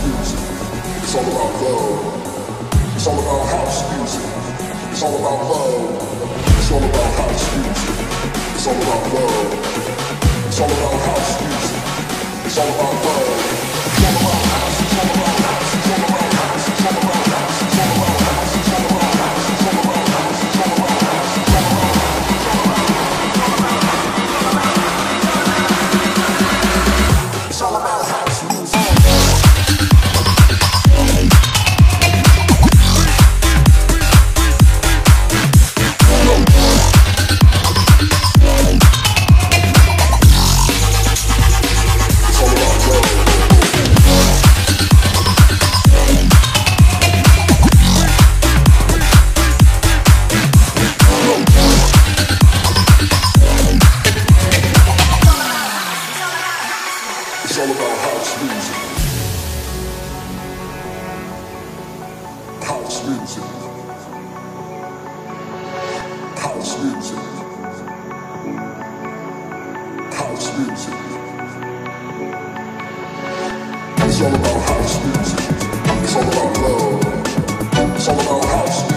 music. It's all about love. It's all about house music. It's all about love. It's all about house music. It's all about love. It's all about house music. It's all about love. It's all about house. It's all about house. It's all about house. It's all about house. It's all about house. It's all about house. It's all about house. It's all about house. It's all about house. It's all about house music. It's all about house music. House music. House music. House music. It's all about house music. It's all about love. It's all about house music.